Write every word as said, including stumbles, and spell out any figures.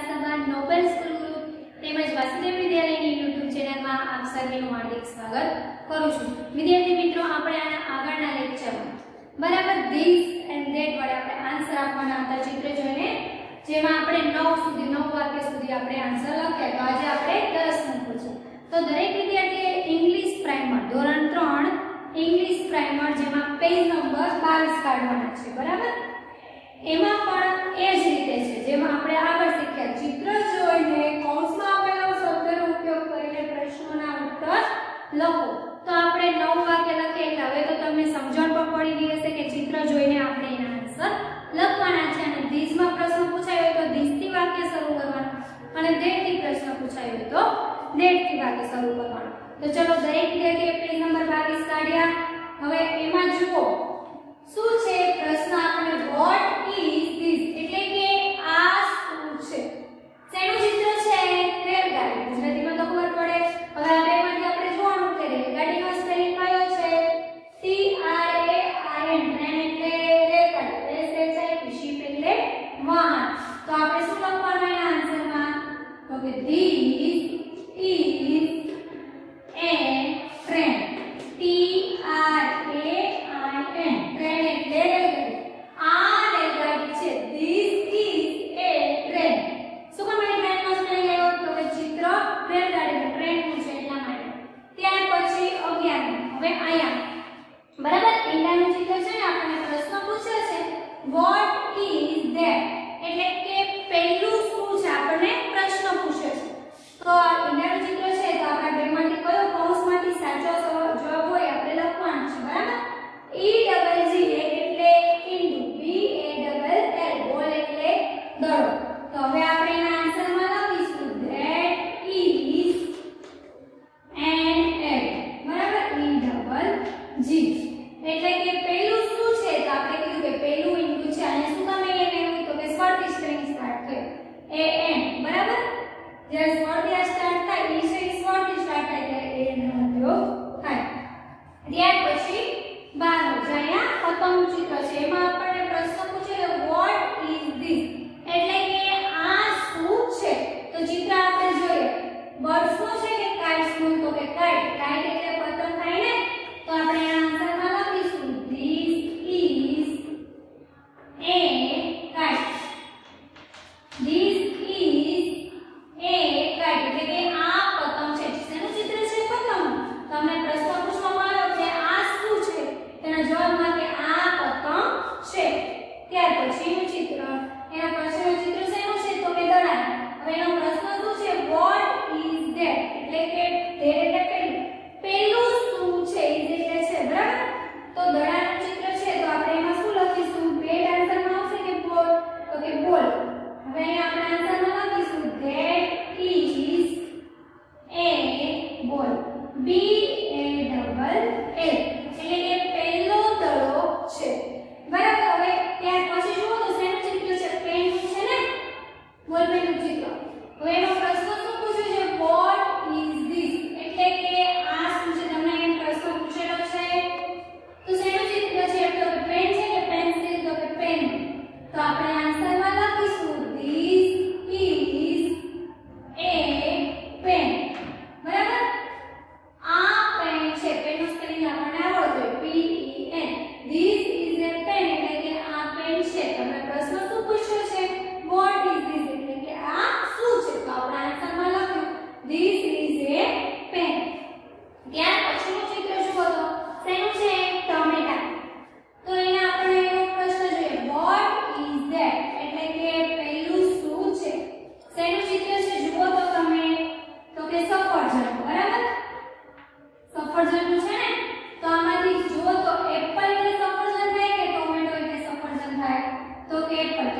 વિધાનસભા Nobel school group તેમજ Vasudev વિદ્યાલયની YouTube ચેનલમાં આપ સર્વેનું હાર્દિક સ્વાગત કરું છું। વિદ્યાર્થી મિત્રો, આપણે આના આગળના લેક્ચરમાં બરાબર ધીસ એન્ડ ધેટ વડે આપણે આન્સર આપવાના હતા ચિત્ર જોઈને, જેમાં આપણે નવ સુધી નવ વાક્ય સુધી આપણે આન્સર લખ્યા। તો આજે આપણે દસ નંબર છે। તો દરેક વિદ્યાર્થીએ ઇંગ્લિશ પ્રાઇમર ધોરણ ત્રણ ઇંગ્લિશ પ્રાઇમર જેમાં પેજ નંબર બાવીસ કાઢવાના છે બરાબર। એમાં પણ એ જ રીતે છે જેમાં આપણે આગળ શીખ્યા ચિત્ર જોઈને કૌંસમાં આપેલા શબ્દનો ઉપયોગ કરીને પ્રશ્નોના ઉત્તર લખો। તો આપણે નવ વાક્ય લખીએ એટલે હવે તો તમને સમજણ પણ પડી ગઈ હશે કે ચિત્ર જોઈને આપણે એના આન્સર લખવાના છે। અને ધીસ માં પ્રશ્ન પૂછાયો હોય તો ધીસ થી વાક્ય શરૂ કરવાનું, અને ધેટ થી પ્રશ્ન પૂછાયો હોય તો ધેટ થી વાક્ય શરૂ કરવાનું। તો ચલો દરેક વિદ્યાર્થીએ પેજ નંબર બાવીસ કાઢ્યા। હવે એમાં જુઓ શું છે પ્રશ્ન, આપણે વોટ ઇઝ ધીસ એટલે કે આ શું છે, શેનું ચિત્ર છે? રેલગાડી। ગુજરાતીમાં તો ખબર પડે। હવે આ બેમાંથી આપણે જોવાનું કે રેલગાડીનો સ્પેલિંગ કયો છે? T R A I N. Train એટલે રેલગાડી, S H I P ship એટલે વાહન। તો આપણે શું લખવાનું એના આન્સરમાં? તો કે this is a train. T R A I N train એટલે રેલગાડી, આ રેલગાડી છે। This is a train. શું કામ એ ટ્રેનનો સ્પેલિંગ આવ્યો? તો કે ચિત્ર રેલગાડી ટ્રેનનું છે એટલા માટે। ત્યાર પછી અગિયાર હવે અહીંયા બરાબર ઈંડાનું ચિત્ર છે ને, આપણને પ્રશ્ન પૂછે છે વોટ ઇઝ ધેટ એટલે કે પહેલું શું છે, આપણને પ્રશ્ન પૂછે છે। તો આ ઈંડાનું ચિત્ર છે તો આપણા બેમાંથી કયો કૌંસમાંથી સાચો જવાબ હોય આપણે લખવાનું છે બરાબર। ઈ ડબલ જી એટલે ઈંડું, બી એ ડબલ એલ બોલ એટલે દડો। તો હવે આપણે એના આન્સરમાં લખીશું ધેટ ઇઝ એન એગ બરાબર, ઈ ડબલ જી એટલે કે પહેલું શું છે? તો આપણે કીધું કે પહેલું ઈંડું છે, અને શું કામ એને એવું તો કે સ્વરથી સ્પેલિંગ સ્ટાર્ટ થયો એ એન બરાબર। જ્યારે સ્વરથી સ્ટાર્ટ થાય ઈ છે સ્વરથી સ્ટાર્ટ થાય એટલે એ નો ઉપયોગ થાય। ત્યાર પછી બાર અહીંયા પતંગનું ચિત્ર છે, એમાં આપણને પ્રશ્ન પૂછે કે વોટ ઇઝ ધીસ એટલે કે આ શું છે? તો ચિત્ર આપણે જોઈએ બર્ડ્સ નું છે કે કાઇટ્સ નું? તો કે કાઇટ, કાઇટ એટલે પતંગ થાય ને। તો આપણે આ આન્સરમાં લખીશું this is a kite. This is a kite એટલે કે આ પતંગ છે। શેનું ચિત્ર છે? પતંગ। તમને પ્રશ્ન પૂછવામાં આવ્યો કે આ શું છે, તેના જવાબમાં કે આ પતંગ છે। ત્યાર પછીનું ચિત્ર, એના પછીનું ચિત્ર શેનું છે? તો કે દડા। હવે એનો પ્રશ્ન શું છે? વોટ ઇઝ ધેટ એટલે કે ધેટ એટલે પેલું, પેલું શું છે? ઇઝ એટલે છે બરાબર। તો દડાનું ચિત્ર છે તો આપણે એમાં શું લખીશું? બેટ આન્સરમાં આવશે કે બોલ? તો કે બોલ। હવે અહીંયા આપણે આન્સરમાં લખીશું ધેટ ઇઝ એ બોલ, બી એ ડબલ એલ એટલે કે પહેલો દડો છે બરાબર। હવે ત્યાર પછી જુઓ તો શેનું ચિત્ર છે? પેનનું છે ને, બોલ પેનનું ચિત્ર। હવે એનો પ્રશ્ન શું પૂછ્યો છે? વોટ ઇઝ ધીસ એટલે કે આ શું છે? તમને એમ પ્રશ્ન પૂછેલો છે તો શેનું ચિત્ર છે? તો કે પેન છે કે પેન્સિલ? તો કે પેન। તો આપણે આન્સરમાં લખીશું ધીસ ઇઝ એ પેન બરાબર। આ પેન છે, પેનનું સ્પેલિંગ આપણને આવડતું હોય P E N. This is a pen એટલે કે આ પેન છે। તમને પ્રશ્ન શું પૂછ્યો છે? વોટ ઇઝ ધીસ એટલે કે આ શું છે? તો આપણે આન્સરમાં લખ્યું ધીસ ઇઝ એ પેન। ત્યાર પછીનું ચિત્ર જુઓ તો શેનું છે? ટમેટા। તો અહીંયા આપણે એનો પ્રશ્ન જોઈએ વોટ ઇઝ ધેટ એટલે કે પહેલું શું છે? શેનું ચિત્ર છે? જુઓ તો તમે તો કે સફરજન બરાબર। સફરજનનું છે ને, તો આમાંથી જુઓ તો એપલ એટલે સફરજન થાય કે ટોમેટો એટલે સફરજન થાય? તો કે એપલ।